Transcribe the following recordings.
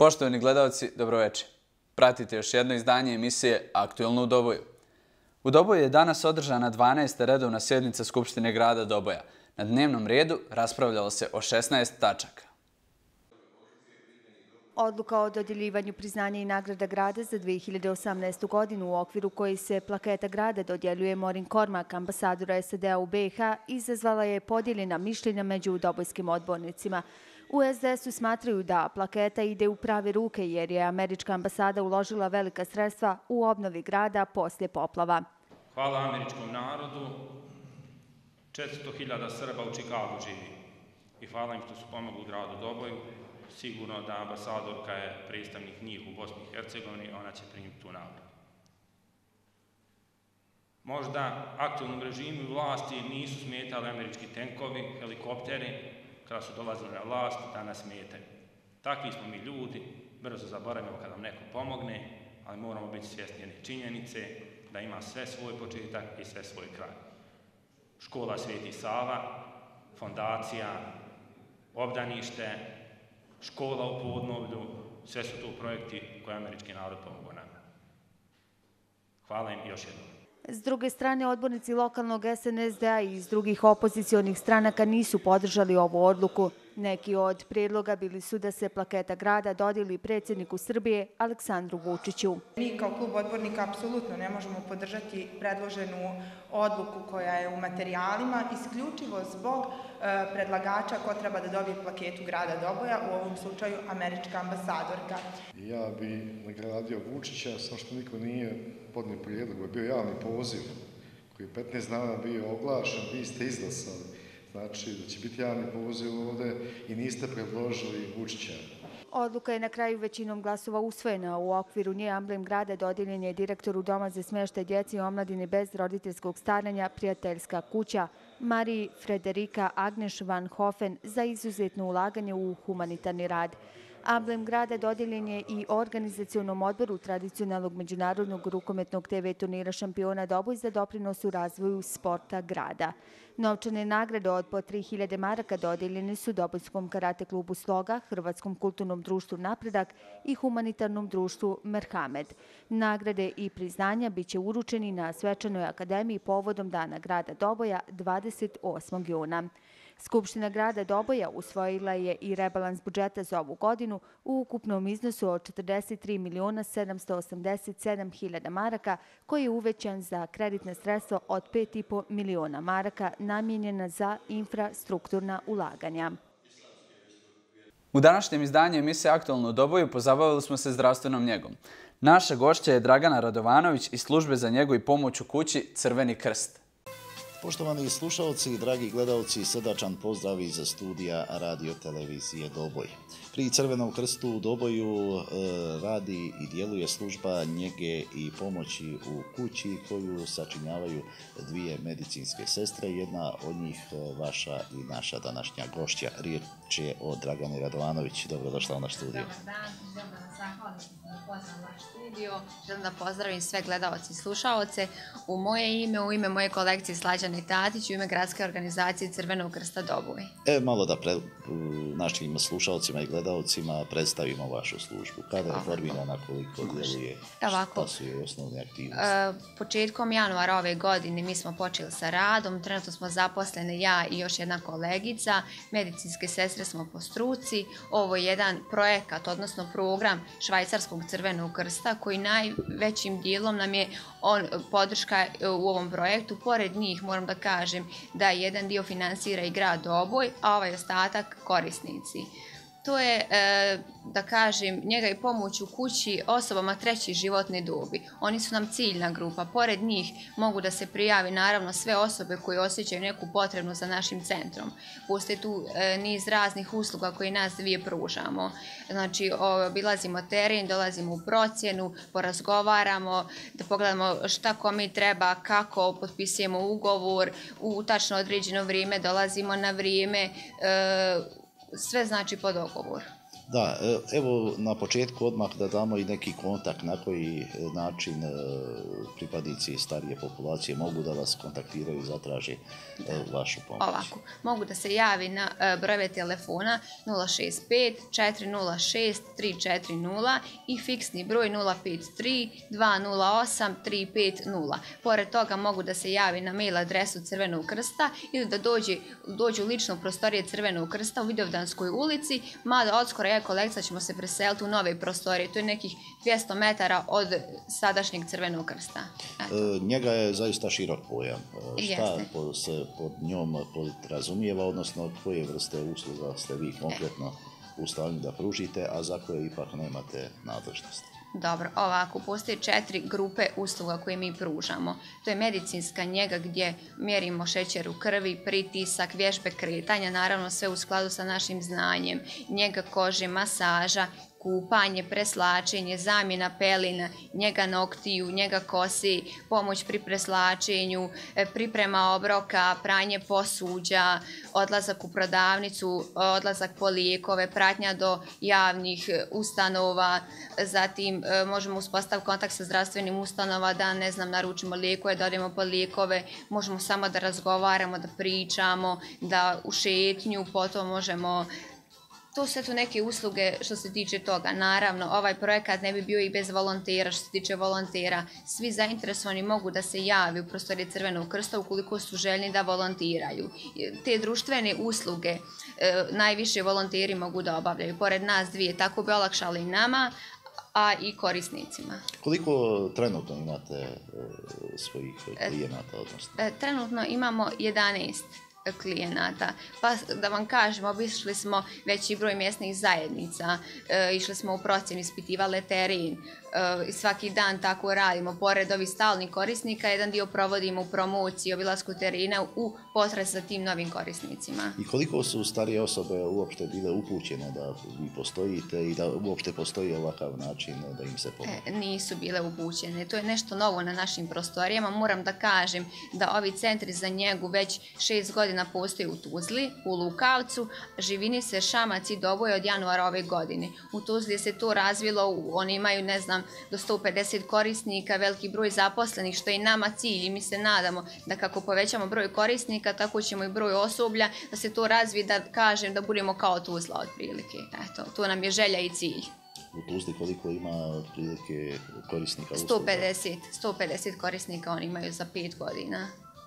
Poštovani gledalci, dobroveče. Pratite još jedno izdanje emisije Aktuelno u Doboju. U Doboju je danas održana 12. redovna sjednica Skupštine grada Doboja. Na dnevnom redu raspravljalo se o 16 tačaka. Odluka o dodjeljivanju priznanja i nagrada grada za 2018. godinu u okviru koji se plaketa grada dodjeljuje Morin Kormak, ambasadora SAD-a u BiH, izazvala je podijeljena mišljenja među dobojskim odbornicima. U SDS-u smatraju da plaketa ide u prave ruke jer je američka ambasada uložila velika sredstva u obnovi grada poslije poplava. Hvala američkom narodu, 400.000 Srba u Čikagu živi i hvala im što su pomogli gradu Doboju. Sigurno da ambasadorka je predstavnik njih u Bosni i Hercegovini, ona će primiti tu nagradu. Možda aktualnom režimu i vlasti nisu smetali američki tenkovi, helikopteri, kada su dolazili na vlast, danas smetaju. Takvi smo mi ljudi, brzo zaboravimo kada nam neko pomogne, ali moramo biti svjesni jedne činjenice da ima sve svoj početak i sve svoj kraj. Škola Sveti Sava, fondacija, obdanište, škola u Podnovlju, sve su to projekti koje američki narod pomogao nama. Hvala im još jednom. S druge strane, odbornici lokalnog SNSD-a i iz drugih opozicionih stranaka nisu podržali ovu odluku. Neki od prijedloga bili su da se plaketa grada dodijeli predsjedniku Srbije Aleksandru Vučiću. Mi kao klub odbornika apsolutno ne možemo podržati predloženu odluku koja je u materijalima, isključivo zbog predlagača ko treba da dobije plaketu grada Doboja, u ovom slučaju američka ambasadorka. Ja bi nagradio Vučića, samo što niko nije podnio prijedlog, je bio javni poziv koji je 15 dana bio oglašen, vi ste izglasali. Znači da će biti javni poziv ovdje i niste predložili Vučića. Odluka je na kraju većinom glasova usvojena. U okviru nje amblem grada dodijeljen je direktoru Doma za smještaj djece i omladine bez roditeljskog staranja Prijateljska kuća Mariji Frederika Agneš van Hofen za izuzetno ulaganje u humanitarni rad. Amblem grada dodijeljen je i organizacionom odboru tradicionalnog međunarodnog rukometnog TV turnira šampiona Doboj za doprinos u razvoju sporta grada. Novčane nagrade od po 3.000 maraka dodijeljene su Dobojskom karate klubu Sloga, Hrvatskom kulturnom društvu Napredak i humanitarnom društvu Merhamed. Nagrade i priznanja biće uručeni na svečanoj akademiji povodom Dana grada Doboja 28. juna. Skupština grada Doboja usvojila je i rebalans budžeta za ovu godinu u ukupnom iznosu od 43.787.000 maraka, koji je uvećan za kreditna sredstva od 5,5 miliona maraka namijenjena za infrastrukturna ulaganja. U današnjem izdanju emisije Aktuelno u Doboju pozabavili smo se zdravstvenom njegom. Naša gošća je Dragana Radovanović iz službe za njegu i pomoć u kući Crveni krst. Poštovani slušalci, dragi gledalci, srdačan pozdrav iz studija Radio Televizije Doboj. Pri Crvenom krstu u Doboju radi i djeluje služba njege i pomoći u kući koju sačinjavaju dvije medicinske sestre. Jedna od njih vaša i naša današnja gošća. Riječ je o Dragani Radovanović. Dobrodošla u naš studio. Dobar dan, dobro da zahvalim pozdrav u naš studio. Želim da pozdravim sve gledalce i slušalce. U moje ime, u ime moje kolegice Slađane Tatić, u ime Gradske organizacije Crvenog krsta Doboj. Malo da našim slušalcima i gledalcima predstavimo vašu službu. Kada je formirana, koliko djeluje, šta su joj osnovne aktivnosti? Početkom januara ove godine mi smo počeli sa radom. Trenutno smo zaposlene ja i još jedna kolegica. Medicinske sestre smo po struci. Ovo je jedan projekat, odnosno program Švajcarskog Crvenog krsta koji najvećim dijelom nam je podrška u ovom projektu. Pored njih moram da kažem da jedan dio finansira i grad Doboj, a ovaj ostatak korisnici. To je, da kažem, njega i pomoć u kući osobama treće životne dobi. Oni su nam ciljna grupa. Pored njih mogu da se prijavi naravno sve osobe koje osjećaju neku potrebnu za našim centrom. Postoje tu niz raznih usluga koje nas dvije pružamo. Znači, obilazimo teren, dolazimo u procjenu, porazgovaramo, da pogledamo šta kome treba, kako potpisujemo ugovor, u tačno određeno vrijeme dolazimo na vrijeme, sve znači po dogovoru. Da, evo na početku odmah da damo i neki kontakt na koji način pripadnici starije populacije mogu da vas kontaktiraju i zatraži vašu pomoć. Ovako, mogu da se javi na brojeve telefona 065 406 340 i fiksni broj 053 208 350. Pored toga mogu da se javi na mail adresu Crvenog krsta ili da dođu lično u prostorije Crvenog krsta u Vidovdanskoj ulici, mada odskoro ja i kolegica ćemo se preseliti u nove prostorije. To je nekih 200 metara od sadašnjeg Crvenog krsta. Njega je zaista širok pojam. Šta se pod njom podrazumijeva, odnosno koje vrste usluga ste vi konkretno u stanju da pružite, a za koje ipak nemate nadležnosti? Dobro, ovako, postoje 4 grupe usluga koje mi pružamo. To je medicinska njega gdje mjerimo šećer u krvi, pritisak, vježbe kretanja, naravno sve u skladu sa našim znanjem, njega kože, masaža, kupanje, preslačenje, zamjena pelina, njega noktiju, njega kosi, pomoć pri preslačenju, priprema obroka, pranje posuđa, odlazak u prodavnicu, odlazak po lijekove, pratnja do javnih ustanova, zatim možemo uspostaviti kontakt sa zdravstvenim ustanova da, ne znam, naručimo lijekove, da odemo po lijekove, možemo samo da razgovaramo, da pričamo, da u šetnju, potom možemo. To su tu neke usluge što se tiče toga. Naravno, ovaj projekat ne bi bio i bez volontera. Što se tiče volontera, svi zainteresovani mogu da se javi u prostorije Crvenog krsta ukoliko su željni da volontiraju. Te društvene usluge najviše volonteri mogu da obavljaju. Pored nas dvije, tako bi olakšali i nama, a i korisnicima. Koliko trenutno imate svojih klijenata? Trenutno imamo 11 klijenata. Pa da vam kažem, obišli smo veći broj mjesnih zajednica, išli smo u procjenu, ispitivali teren, svaki dan tako radimo. Pored ovih stalnih korisnika, jedan dio provodimo u promociji, obilasku terena u potrazi za tim novim korisnicima. I koliko su starije osobe uopšte bile upućene da vi postojite i da uopšte postoji ovakav način da im se pomoći? Nisu bile upućene. To je nešto novo na našim prostorijama. Moram da kažem da ovi centri za njegu već 6 godina postoje u Tuzli, u Lukavcu, Živinice, Šamac i Doboj od januara ove godine. U Tuzli se to razvilo, oni imaju, ne znam, do 150 korisnika, veliki broj zaposlenih, što je nama cilj i mi se nadamo da kako povećamo broj korisnika, tako ćemo i broj osoblja, da se to razvije, da kažem, da budemo kao Tuzla otprilike. Eto, to nam je želja i cilj. U Tuzli koliko ima otprilike korisnika usluga? 150 korisnika oni imaju za 5 godina.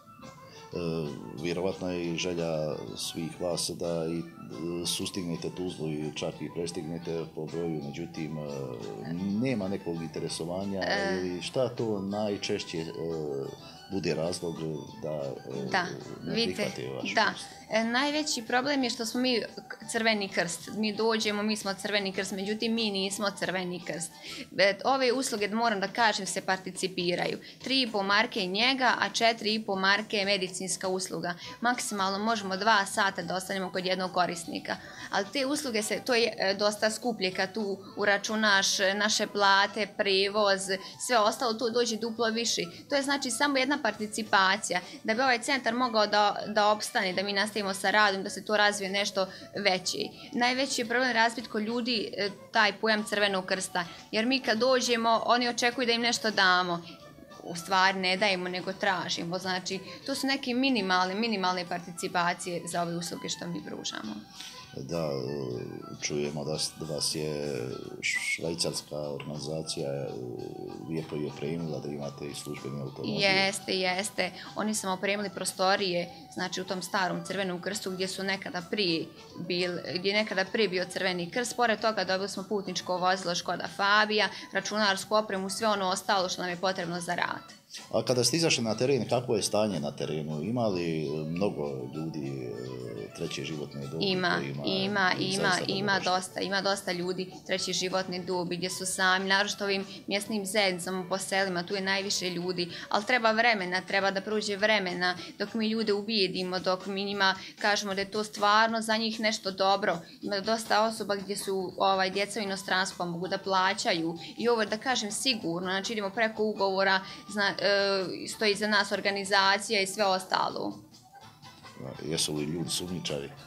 Vjerovatno je i želja svih vas da i sustignete Tuzlu i čak i prestignete po broju, međutim nema nekog interesovanja ili šta to najčešće bude razlog da ne prihvate vašu uslugu? Najveći problem je što smo mi Crveni krst. Mi dođemo, mi smo Crveni krst, međutim mi nismo Crveni krst. Ove usluge, moram da kažem, se participiraju. 3,5 marke njega, a 4,5 marke medicinska usluga. Maksimalno možemo 2 sata da ostanemo kod jednog korisnika. Ali te usluge, to je dosta skuplje kad tu uračunaš naše plate, prevoz, sve ostalo, tu dođe duplo više. To je znači samo jedna participacija. Da bi ovaj centar mogao da opstane, da mi nastavimo sa radom, da se to razvije nešto veći. Najveći je problem razbiti kod ljudi taj pojam Crvenog krsta. Jer mi kad dođemo, oni očekuju da im nešto damo. U stvari ne dajemo, nego tražimo. Znači, to su neke minimalne participacije za ove usluge što mi pružamo. Da, čujemo da vas je švajcarska organizacija lijepo i opremila, da imate i službeni automobil. Jeste. Oni su opremili prostorije, znači u tom starom Crvenom krstu gdje je nekada prije bio Crveni krst. Pored toga dobili smo putničko vozilo Škoda Fabija, računarsku opremu, sve ono ostalo što nam je potrebno za rad. A kada ste izašli na teren, kakvo je stanje na terenu? Ima li mnogo ljudi treće životne dobi? Ima dosta ljudi treće životne dobi gdje su sami, naročito ovim mjesnim zajednicama po selima, tu je najviše ljudi, ali treba vremena, treba da prođe vremena dok mi ljude ubijedimo, dok mi njima kažemo da je to stvarno za njih nešto dobro. Ima dosta osoba gdje su djeca u inostranstvu, pa mogu da plaćaju i ovo da kažem sigurno, znači idemo preko ugovora, stoji za nas organizacija i sve ostalo. Jesu li ljudi sumnjičavi?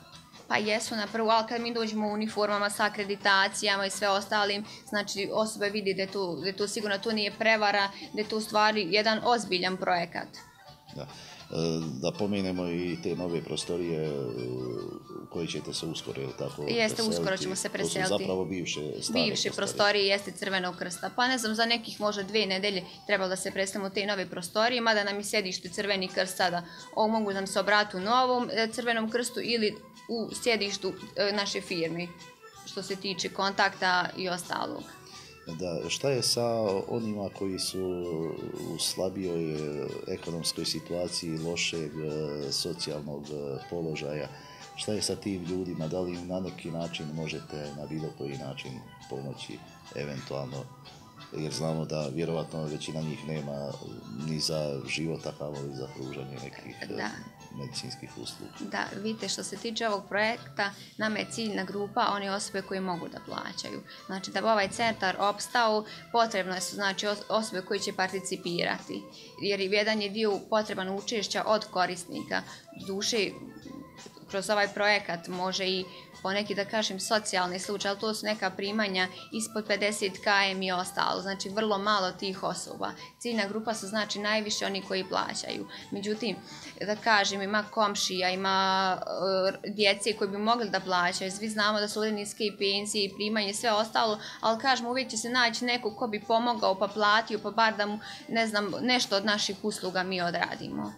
Pa jesu na prvu, ali kad mi dođemo u uniformama sa akreditacijama i sve ostalim, znači osobe vidi da je to sigurno to nije prevara, da je to u stvari jedan ozbiljan projekat. Da pomenemo i te nove prostorije koje ćete se uskoro, ili tako? Jeste, uskoro ćemo se preseliti. To su zapravo bivše prostorije, jeste Crvenog krsta. Pa ne znam, za nekih možda 2 nedelje trebalo da se preselimo u te nove prostorije, mada nam je sjedište Crveni krst sada. Ovo mogu nam se obrati u novom Crvenom krstu ili u sjedištu naše firme, što se tiče kontakta i ostalog. Da, šta je sa onima koji su u slabijoj ekonomskoj situaciji, lošeg socijalnog položaja? Šta je sa tim ljudima? Da li im na neki način možete na bilo koji način pomoći eventualno? Jer znamo da vjerovatno većina njih nema ni za život, a kamoli za pružanje nekih medicinskih usluga. Da, vidite, što se tiče ovog projekta, nama je ciljna grupa one osobe koje mogu da plaćaju. Znači, da bi ovaj centar opstao, potrebno su osobe koje će participirati. Jer jedan je dio potreban učešća od korisnika. Duše, kroz ovaj projekat može i poneki, da kažem, socijalni slučaj, ali to su neka primanja ispod 50 km i ostalo, znači vrlo malo tih osoba. Ciljna grupa su znači najviše oni koji plaćaju. Međutim, da kažem, ima komšija, ima djece koji bi mogli da plaćaju, svi znamo da su ovdje niske i pensije i primanje, sve ostalo, ali kažem, uvijek će se naći neko ko bi pomogao pa platio, pa bar da mu, ne znam, nešto od naših usluga mi odradimo.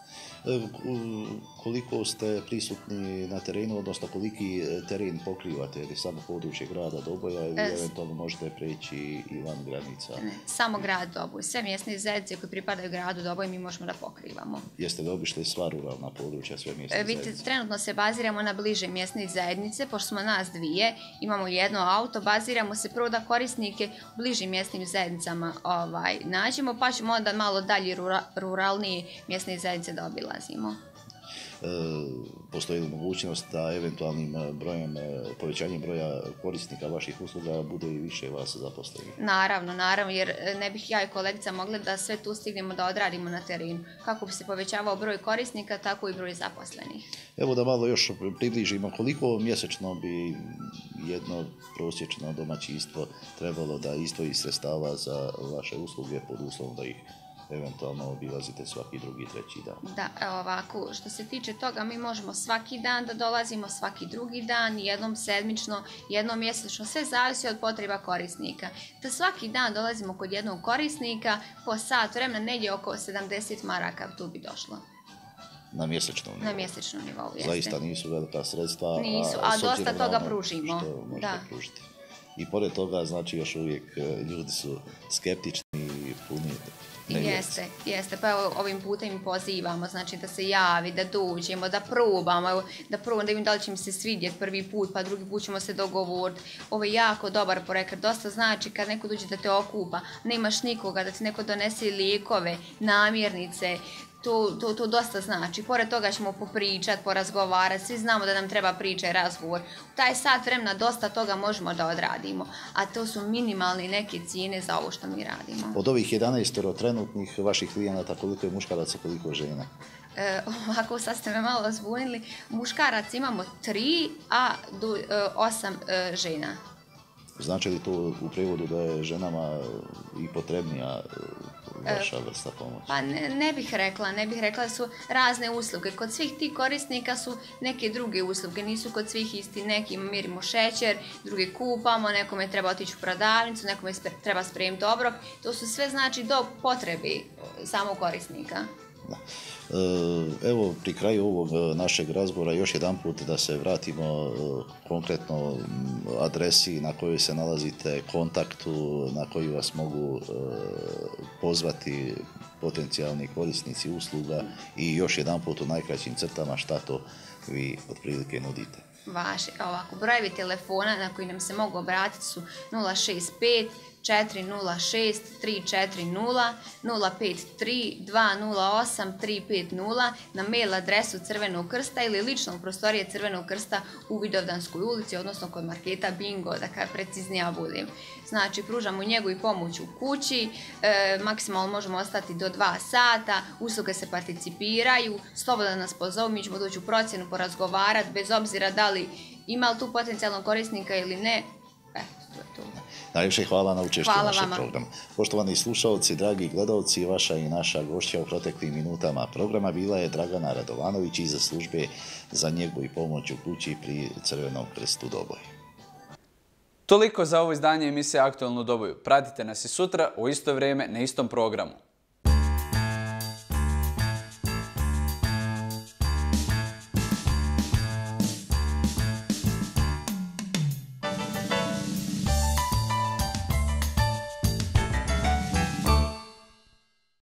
Koliko ste prisutni na terenu, odnosno koliki teren pokrivate, ili samo područje grada Doboja ili eventualno možete preći i van granica? Samo grad Doboj, sve mjesne zajednice koje pripadaju gradu Doboj mi možemo da pokrivamo. Jeste li obišli sva ruralna područja, sve mjesne zajednice? Vidite, trenutno se baziramo na bliže mjesne zajednice, pošto smo nas 2, imamo jedno auto, baziramo se prvo da korisnike u bližim mjesnim zajednicama nađemo, pa ćemo onda malo dalje ruralnije mjesne zajednice da obilazimo. Postoji li mogućnost da eventualnim povećanjem broja korisnika vaših usluga bude i više vas zaposlenih? Naravno, jer ne bih ja i kolegica mogli da sve tu stignemo da odradimo na terenu. Kako bi se povećavao broj korisnika, tako i broj zaposlenih. Evo da malo još približimo, koliko mjesečno bi jedno prosječno domaćinstvo trebalo da izdvoji sredstava za vaše usluge pod uslovom da ih eventualno obilazite svaki drugi, treći dan? Da, ovako, što se tiče toga, mi možemo svaki dan da dolazimo, svaki drugi dan, jednom sedmično, jednom mjesečno, sve zavisi od potreba korisnika. Da svaki dan dolazimo kod jednog korisnika, po sat vremena, negdje oko 70 maraka tu bi došlo. Na mjesečnom nivou? Na mjesečnom nivou, jeste. Zaista nisu velika sredstva. Nisu, a dosta toga pružimo. Što možete pružiti. I pored toga, znači, još uvijek ljudi su skeptični i puni. Jeste, pa evo ovim putem im pozivamo, znači da se javi, da dođemo, da probamo, da vidim da li će mi se svidjeti prvi put, pa drugi put ćemo se dogovoriti. Ovo je jako dobar projekat, dosta znači kad neko dođe da te okupa, nemaš nikoga, da ti neko donese lijekove, namirnice, to dosta znači. Pored toga ćemo popričati, porazgovarati, svi znamo da nam treba priča i razgovor. U taj sat vremena dosta toga možemo da odradimo, a to su minimalne neke cijene za ovo što mi radimo. Od ovih 11 trenutnih vaših klijenata, koliko je muškaraca, koliko žena? Ovako, sad ste me malo zbunili. Muškarac imamo 3, a 8 žena. Znači li to u prevodu da je ženama i potrebnija vaša vrsta pomoći? Pa ne bih rekla da su razne usluge. Kod svih tih korisnika su neke druge usluge, nisu kod svih isti. Nekim mirimo šećer, drugi kupamo, nekome treba otići u prodavnicu, nekome treba spremiti obrok. To su sve znači do potrebe samog korisnika. Evo, pri kraju ovog našeg razgovora još jedan put da se vratimo konkretno adresi na kojoj se nalazite, kontaktu na koji vas mogu pozvati potencijalni korisnici usluga i još jedan put u najkraćim crtama šta to vi otprilike nudite. Ovako, brojevi telefona na koji nam se mogu obratiti su 065 406 340 053 208 350 na mail adresu Crvenog krsta ili lično u prostorije Crvenog krsta u Vidovdanskoj ulici, odnosno kod marketa Bingo, da kada preciznija budem. Znači, pružamo njegu i pomoć u kući, maksimalno možemo ostati do 2 sata, usluge se participiraju, slobodno nas pozovu, mi ćemo doći u procjenu, porazgovarati, bez obzira da li ima li tu potencijalnog korisnika ili ne. To je to. Najviše hvala na učešću u našem vama. programu. Poštovani slušalci, dragi gledalci, vaša i naša gošća u proteklim minutama programa bila je Dragana Radovanović iz službe za njegu i pomoć u kući pri Crvenom krstu Doboj. Toliko za ovo izdanje emisije Aktualno u Doboju. Pratite nas i sutra u isto vrijeme na istom programu.